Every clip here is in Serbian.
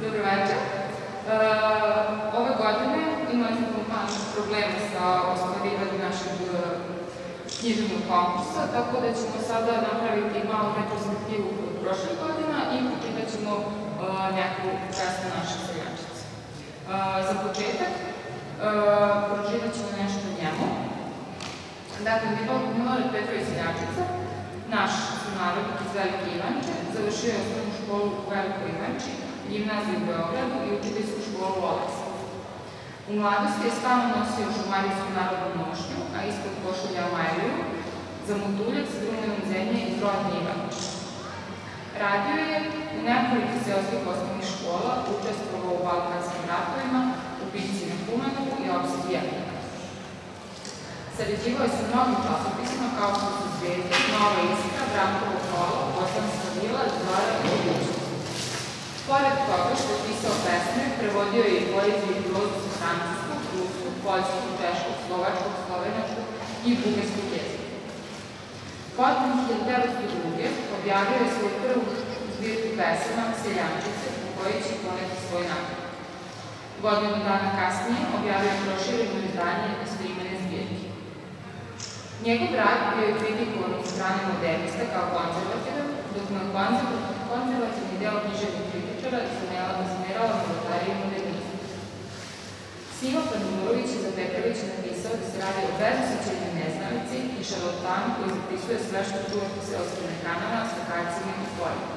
Dobro večer. Ove godine imali smo malo problema sa ostvarivanjem našeg književnog konkursa, tako da ćemo sada napraviti malu retrospektivu od prošle godina i pročitat ćemo neku pesmu naše seljačice. Za početak pročitat ćemo nešto o njemu. Dakle, Milorad Petrović seljačica, naš sunarodnik iz Velike Ivanče, završio je osnovnu školu u Velikoj Ivanči, gimnaziju u Beogradu i učiteljsku školu u Aleksandru. U mladosti je stalno nosio šumarijsku narodnu nošnju, a ispod košulja Majliju, za mutuljac s drumenom zemlje iz rodne Ivanče. Radio je u nekoliko seoskih osnovnih škola, učestvovao u Balkanskim ratovima, u bitci na Kumanovu i opsadi Jelena. Sarađivao je sa mnogim časopisima kao što su Zvezda, Nova Iskra, Brankovo kolo, Bosanska vila, Zora i Budućnost. Pored toga što je pisao pesme, prevodio je i poeziju i prozu sa francuskog, ruskog, poljskog, češkog, slovačkog, slovenačkog i bugarskog jezika. Potom 1902. objavio je svoju prvu zbirku pesama Seljačice, u kojoj će poneti svoj nagrad. Godinu dana kasnije objavio je prošireno izdanje snimene zbirke. Njegov rad bio je kritikovan od strane modernista kao konzervativan, dok na konzervativni deo književnih kritičara zamerala novotariju i modernizmu. Simo Panumurović je za Petrovića napisao da se radi o bezosećajnoj neznalici i šarlatanu koji zapisuje sve što čuje po seoskim ekranama, slikaljcima i poljima.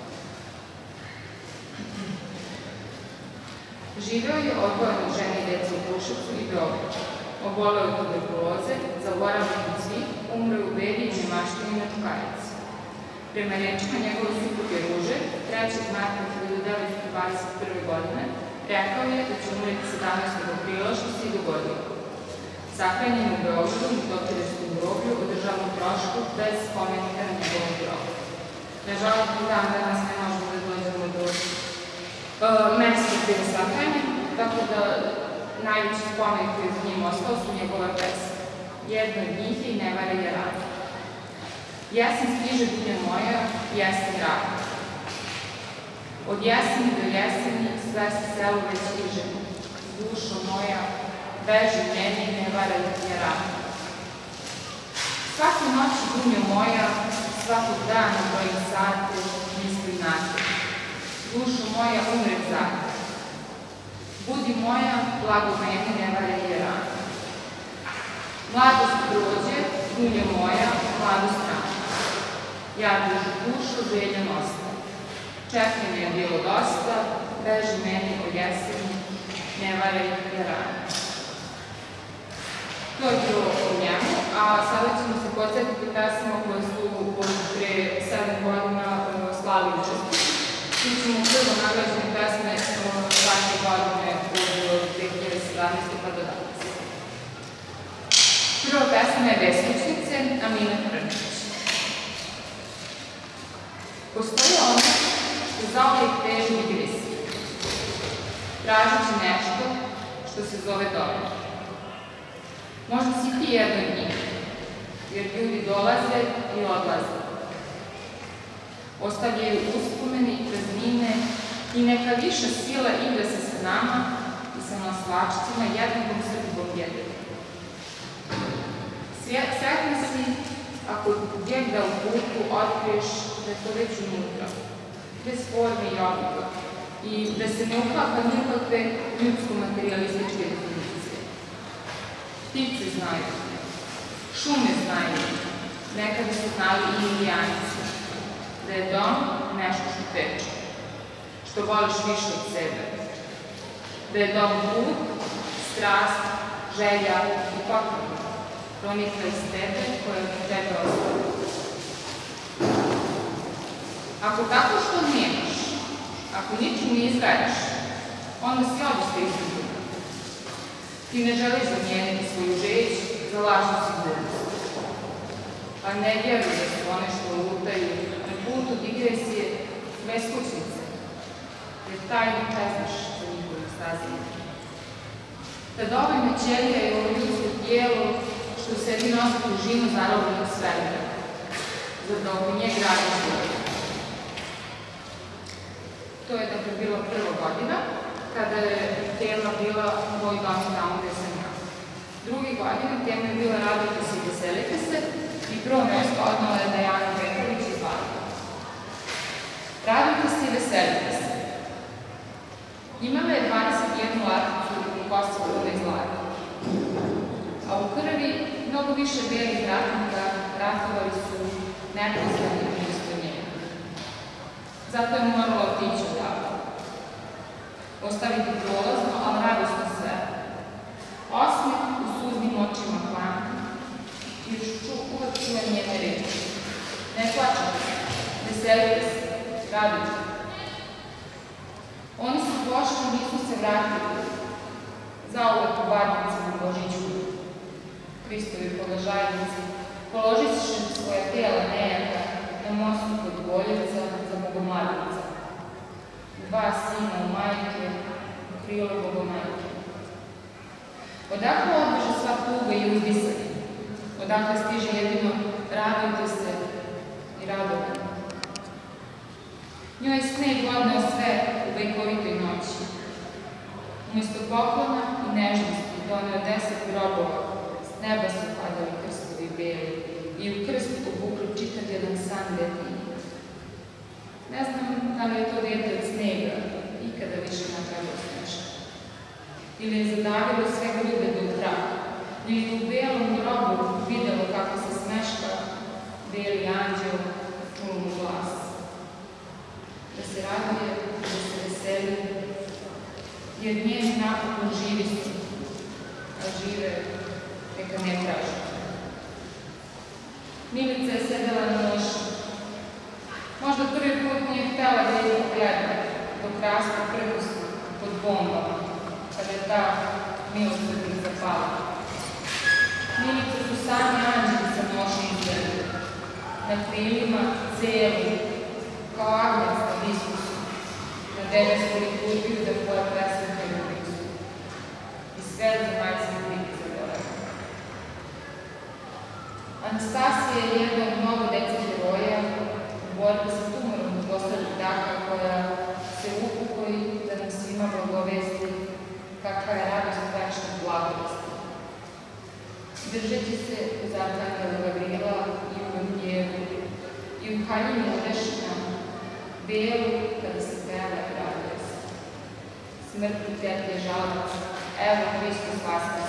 Živeo je odvojen od žene i dece u Kruševcu i Beogradu. Oboleo je od tuberkuloze, zaboravljen od svih, umro je u bedi i nemaštini na Čukarici. Prema rečima njegove supruge Ruže, 3. marta 1921. godine, rekao je da će umreti 17. aprila, što se i dogodilo. Sahranjen u Beogradu u doktorskom groblju o državnom trošku bez spomenika na njegovom grobu. Nažalost, mi dan danas ne možemo da dođemo do mesta gde je sahranjen, tako da najveći spomenik koji je za njim ostao su njegova pesma. Jedna od njih je i Ne vara je rad. Jesen stiže dunja moja, jesen rada. Od jeseni do jeseni sve se selo već stiže. Dušo moja, beži meni, ne vara je rada. Svake noći dunja moja, svakog dana brojim sate, mislim na te. Dušo moja, umret zate. Budi moja, blago meni, ne vara je rada. Mladost prođe, dunja moja, mladost rana. Ja dužu dušu, željan ostav. Čekanje je bilo dosta, beži meni od jeseni, ne varaj je rana. To je bilo o njemu, a sada ćemo se podsjetiti pesama koje su pre 7 godina slali učestvujući. Tu ćemo prvo nagrađene pesme svake godine od 2017. pa do danas. Prva pesma je Beskućnice, Amina Hrnić. Postoji ono što zauvijek teži i grisi, tražeći nešto što se zove dobro. Možda si ti jedan od njih, jer ljudi dolaze i odlaze. Ostavljaju uspomeni, praznine i neka viša sila igra se sa nama i sa noslačicima jednakom srpom jednog. Sretna si ako gdje u putu otkriješ da je to već unutra, bez forme i oblika, i da se ne uklapa nikakve ljudsko-materialističke definicije. Ptice znaju, šume znaju, nekada su znali i indijanice, da je dom nešto što teče, što voliš više od sebe, da je dom put, strast, želja i potreba, pronikla iz tebe koja je od tebe ostala. Ako tako što nemaš, ako ničim ne izgledaš, onda si odista izgubljena. Ti ne želiš zamijeniti svoju žeć za lažnu sigurnost. Pa ne vjeruj da su one što lutaju na putu digresije beskućnice, jer tajno ne znaš za njihovim stazima. Da dovoljno ćelija je ovo ljudsko tijelo što sebi nosi tužinu zarobljenog svemira, zar da oko nje gradi život. To je dakle bilo prvo godina, kada je tema bila Moj dom tamo gde sam ja. Druge godine tema je bila Radujte se i veselite se i prvo mesto odnala je Dejana Petrović iz Valja. Radujte se i veselite se. Imala je 21 laticu u kosti kruna iz zlata, a u krvi mnogo više belih ratnika ratovali su nepoznani umesto nje. Zato je morala otići odavde. Ostaviti prolazno, ali radosno sve. Osmeh u suznim očima plana i uvek čujem njene reči. Ne plačite se, veselite se, radujte. Oni su pošli, nisu se vratili. Zauvek u badnicima Božiću. Hristovi položajnici, položiše svoje tijela nejaka na mostu kod Boljevca za Bogomladnica. Dva sina u majke, u krilo Bogomajke. Odakle odbeže sva tuga i uzdisanje? Odakle stiže jedino radujte se i radovanje? Njoj je sneg odneo sve u vejkovitoj noći. Umesto poklona i nežnosti doneo 10 grobova, s neba su padali krstovi beli i u krst obukli čitav jedan san detinje. Ne znam da li je to dete od snega ikada više napravilo smeška. Ili je zadavilo svega ljubeda u prah, ili u belom grobu videlo kako se smeška beli anđel čuo mu glas. Da se raduje, da se veseli, jer njeni napokon živi su, a žive neka ne traže. Milica je sedela na nošu. Možda prvi put nije htela da je pogleda, dok raste prkosno pod bombama, kada je ta milosrdnik zapala. Milica su sami anđeli sa noši izgleda, na krilima celi, kao agnec na diskusu, na nebesku liturgiju da poje presvete ljubicu. I sve zemaljske biti zaboravljaju. Anastasija je jedna od mnogo dece heroja u borbi sa tumorom u postavi taka koja se upokoji da nam svima blagovesti kakva je radost večne blagosti. Držeći se uz Arkangela Gavrila i u Gontijevu i u haljini udešna, belu kada se peva i raduje se. Smrtni tetlje žalac, evo Hristos Vaskrs.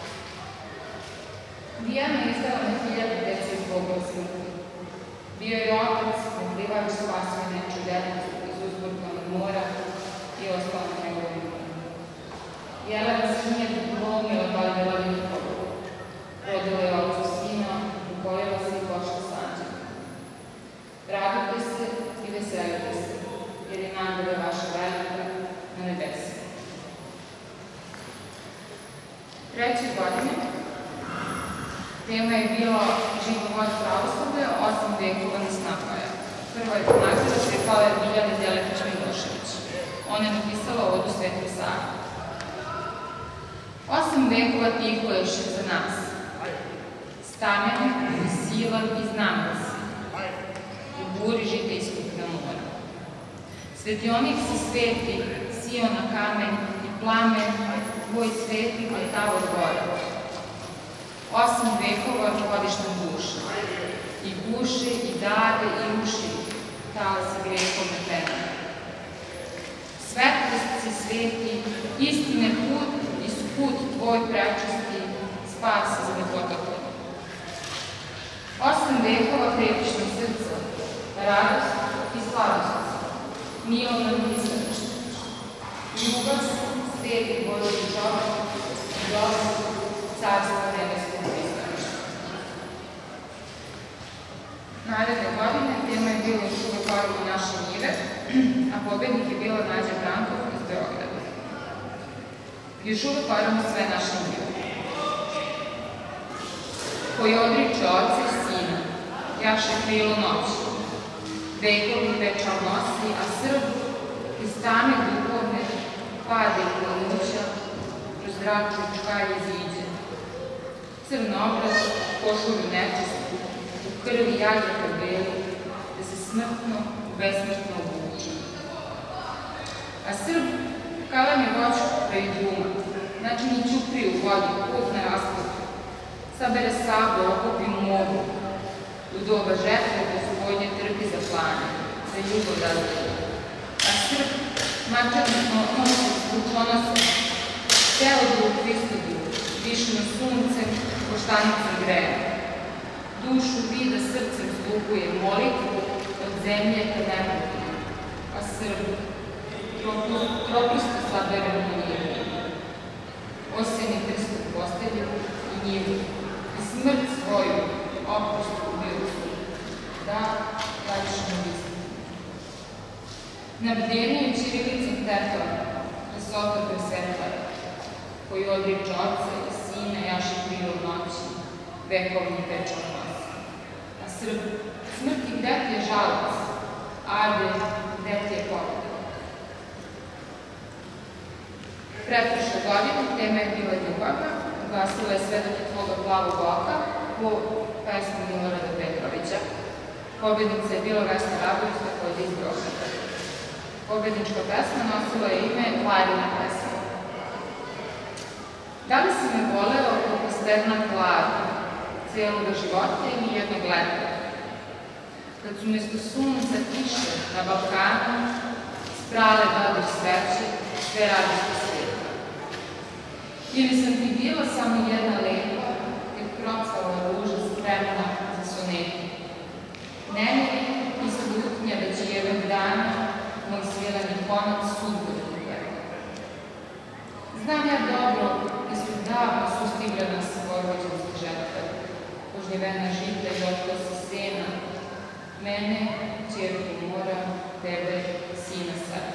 Dijana je izdala na 1000 dece iz Bogova smrti. Bio je otac, neplivač spasio neču delicu iz uzburkanog mora i ostala na njegovim mora. Jelena se nije glomila odvaljala Nikovu. Rodila je ocu sina, upojila se i pošla s anđelom. Radujte se i veselite se, jer je nagrada vaša velika na nebesi. Treće godine tema je bila život pravoslavlja 8 vekova nas napaja. Prva je nagrada pripala je Biljana Đelekić-Milošević. Ona je napisala odu Svetog Save. 8 vekova tiho je još za nas. Stamen, silan i znaman si. U buri žitejskog na mora. Svetionik si sveti, sio na kamen i plamen, tvoj sveti kao tavor gora. 8 vekova vodiš na duše. I guše, i dade, i uši, tala se grehom na tebe. Svetlost si sveti, istine put i put tvoj prečasti, spas za nepotopljeno. 8 vekova krepišno srca, radost i sladost, milna mislišta. Ljubav, sveti Božji čovek, dolaz, carstva nebeskog pristaništa. Naredne godine tema je bila još uvek Ormo naše njive, a pobednik je bila Nađa Brankov iz Beograda. Još uvek Ormo sve naše njive. Koji odriče oca i sina, jaše krilo noći. Vekovi pečal nosi, a Srb iz tame duhovne pade i planuća, kroz zraču čkaje ziđe. Crn obraz, košulju nečistu, u krvi jajaka belu, da se smrtno, besmrtno obuče. A Srb Kalem je voću pravi duma, načini ćupri u vodi, put na rasputu. Sabere sablo, okupi mogu. U doba žetve gospodnje trpi za plane, za ljubav razliju. A Srb, mačarno nosi zvučonosom, telo drug Hristodu, višno suncem, koštanicom greje. Dušu vida srcem zlupuje molitvu od zemlje ka nebu. A Srb, propusto sabere u njivu. Oseni prstup postelju i njivu. I smrt svoju oprostu ubirucu. Da, lavišno istinu. Na bdeniju ćirilicom tetom, presota presvetlara, koji odriče oca i sina jaši krilu noći, vekovni pečal nosi. A Srb, smrti gde ti je žalac, Ade, gde ti je pobjeda. Pretprošle godine tema je bila ljubavna, glasila je sve do tvoga plavog oka po pesmu Milorada Petrovića. Pobednica je bila Vesna Radović, takođe iz Beograda. Pobednička pesma nosila je ime Klarina pesma. Da li si me voleo kako stedna Klara, cijeloga života i nijednog leta? Kad su mjesto sunca tiše na Balkanu, sprale dodir sveće, sve radosti svijeta. Ili sam ti bila samo jedna lepa, tek procvala ruža spremna za sonete. Nemiri i slutnja već jednog dana, moj svilani konac sudbu da ugleda. Znam ja dobro da su davno sustigle nas vojvođanske žetve, požnjevena žita i otkosa sena, mene, ćerku mora, tebe, sina sada.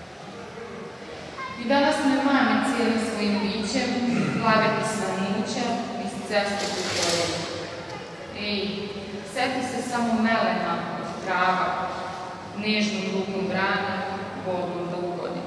I danas me mame cijelim svojim bićem, plaveti svanuća iz ceste kultore. Ej, seti se samo melena od trava, nežnom rukom brane, bolnom da ugodi.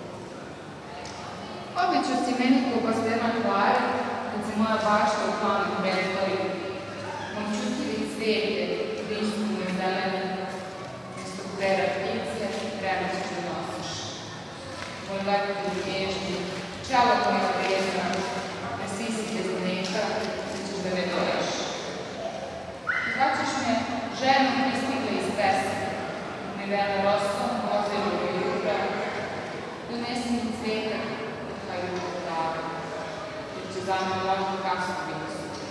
Obećao si meni ko pastema Klare, kad se moja bašta u planu pretvori. Moj čutljivi cvijet da istume zelene, isto pera ptice, vremeću nosiš. Moj lepki nježni, čalo moja vrijedna, na sisite zneka, da ćeš da me dojaš. Zvaćeš me ženom pristigla iz pesme, nevena rosom, ozirog jutra, donesi mi cveta, kaj jutra prave, jer će za mene možda kasno biti sutra.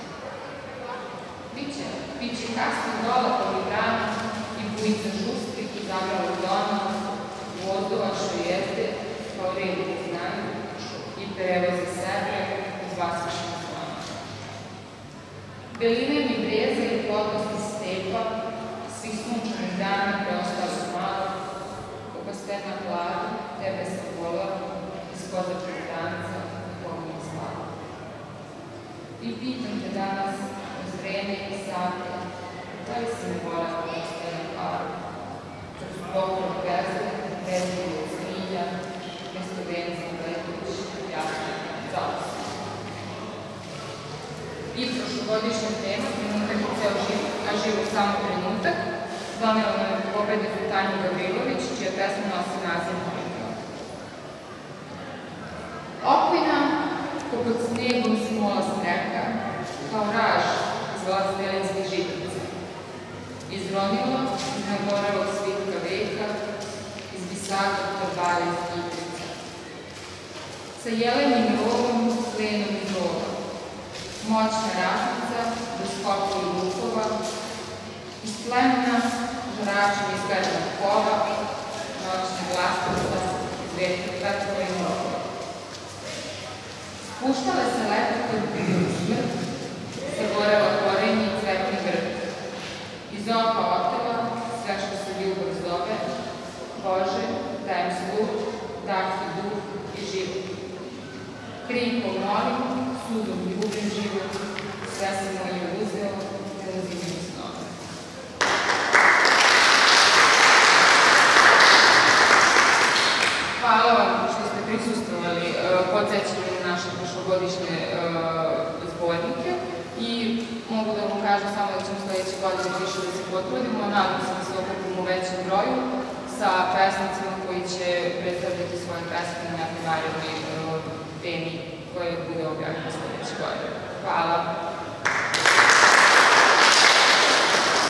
Biće kasno dola po migranu i bujica žustrih i zagrala u donu, vozdova što jezde, kao redu znaju, i prevoze sebe uz vasišnu zvonu. Beline mi breza i plodnosti stepa, svih sunčanih dana preostali malo, ko pastena Klara, tebe sam volao, iz kozačnog tanca, pomnije slava. I pitam te danas, uz vreme i sate, da li si me volao ko pastena Klara, kad su pokrov vezle, vezljivo od smilja, mesto benzin letuć, jasno, zavisno. I prošlogodišnja tema, trenutak je ceo život, a život samo trenutak, donela nam je pobednicu Tanju Gavrilović, čija pesma nosi naziv Monika. Opina, ko pod snegom smola streka, kao raž iz vlastelinskih žitica. Izronilo iz nagorelog svitka veka, iz visakog torbara iz Kitrica. Sa jelenim rogom, slenom iz roga. Moćna raznica, bez kopa i lukova, iz plemena, žaračom iz gardnog kova, noćna glasnica, iz vetrog petrova i mrokova. Spuštale se leto kod u smrt, sagorela korenje i cvetni vrt. Iz oka otela, sve što se ljubav zove, Bože, dajem sluh, dah i duh i život. Kriko molim, sudom ljubim život, sve se moje uzeo, te uzimim snove. Hvala vam što ste prisustvovali podsjećanju na naše prošlogodišnje zbornike i mogu da vam kažem samo da ćemo sledeće godine više da se potrudimo, nadam se da se okupimo u većem broju sa sa pesnicima koji će predstavljati svoje pesme na nekoj narednoj temi koja bude objavljena sledeće godine.